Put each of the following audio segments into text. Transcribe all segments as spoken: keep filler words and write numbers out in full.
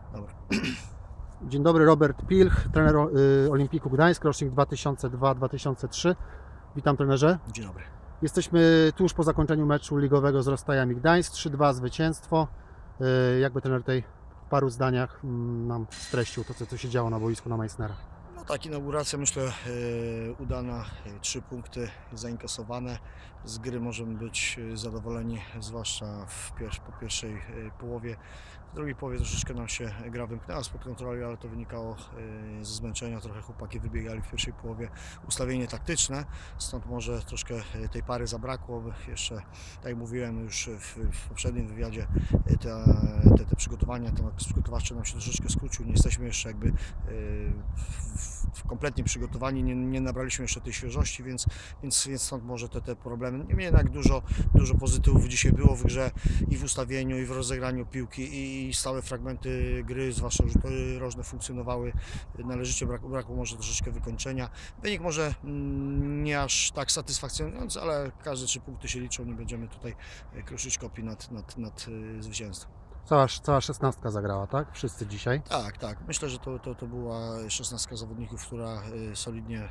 Dobra. Dzień dobry, Robert Pilch, trener y, Olimpiku Gdańsk, rocznik dwa tysiące dwa dwa tysiące trzy. Witam, trenerze. Dzień dobry. Jesteśmy tuż po zakończeniu meczu ligowego z Rozstajami Gdańsk, trzy dwa zwycięstwo. Y, jakby trener tutaj w paru zdaniach mm, nam streścił to, co, co się działo na boisku na Meissnera. No tak, inauguracja myślę yy, udana, yy, trzy punkty zainkasowane. Z gry możemy być yy, zadowoleni, zwłaszcza w pier po pierwszej yy, połowie. W drugiej połowie troszeczkę nam się gra wymknęła spod kontroli, ale to wynikało yy, ze zmęczenia. Trochę chłopaki wybiegali w pierwszej połowie. Ustawienie taktyczne, stąd może troszkę yy, tej pary zabrakło. Jeszcze, tak jak mówiłem już w, w poprzednim wywiadzie, yy, te, te, te przygotowania, ten okres przygotowawczy nam się troszeczkę skrócił. Nie jesteśmy jeszcze jakby yy, w, kompletnie przygotowani, nie, nie nabraliśmy jeszcze tej świeżości, więc, więc, więc stąd może te, te problemy. Niemniej jednak dużo, dużo pozytywów dzisiaj było w grze i w ustawieniu, i w rozegraniu piłki, i stałe fragmenty gry, zwłaszcza rzuty rożne, funkcjonowały należycie, brakło, brakło może troszeczkę wykończenia. Wynik może mm, nie aż tak satysfakcjonujący, ale każde trzy punkty się liczą, nie będziemy tutaj kruszyć kopii nad, nad, nad zwycięstwem. Cała, cała szesnastka zagrała, tak? Wszyscy dzisiaj? Tak, tak. Myślę, że to, to, to była szesnastka zawodników, która solidnie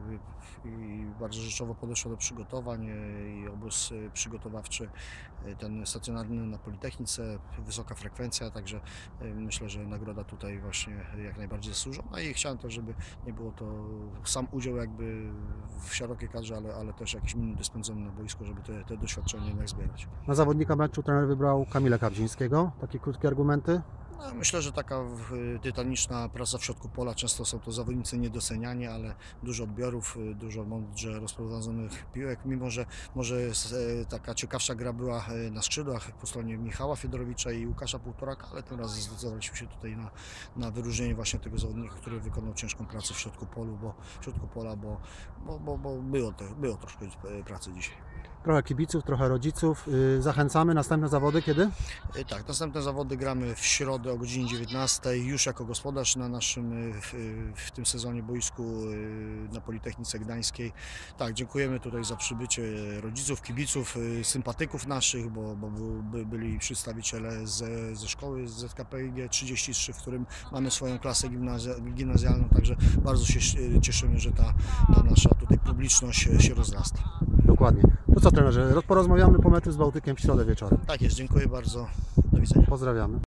i bardzo rzeczowo podeszła do przygotowań i obóz przygotowawczy, ten stacjonarny na Politechnice, wysoka frekwencja, także myślę, że nagroda tutaj właśnie jak najbardziej zasłużona i chciałem też, żeby nie było to sam udział jakby w szerokiej kadrze, ale, ale też jakieś minuty spędzone na boisku, żeby te, te doświadczenie jednak zbierać. Na zawodnika meczu trener wybrał Kamila Kabzińskiego. Takie krótkie argumenty? No, myślę, że taka tytaniczna praca w środku pola, często są to zawodnicy niedoceniani, ale dużo odbiorów, dużo mądrze rozprowadzonych piłek, mimo że może taka ciekawsza gra była na skrzydłach po stronie Michała Fiedorowicza i Łukasza Półtoraka, ale tym razem zdecydowaliśmy się tutaj na, na wyróżnienie właśnie tego zawodnika, który wykonał ciężką pracę w środku polu, bo w środku pola, bo, bo, bo, bo było, to, było troszkę pracy dzisiaj. Trochę kibiców, trochę rodziców. Zachęcamy. Następne zawody kiedy? Tak, następne zawody gramy w środę o godzinie dziewiętnastej, już jako gospodarz na naszym w, w tym sezonie boisku na Politechnice Gdańskiej. Tak, dziękujemy tutaj za przybycie rodziców, kibiców, sympatyków naszych, bo, bo by, byli przedstawiciele ze, ze szkoły z Z K P I G trzydzieści trzy, w którym mamy swoją klasę gimnazjalną, także bardzo się cieszymy, że ta, ta nasza tutaj publiczność się rozrasta. Dokładnie. To co, trenerze, porozmawiamy po meczu z Bałtykiem w środę wieczorem. Tak jest, dziękuję bardzo. Do widzenia. Pozdrawiamy.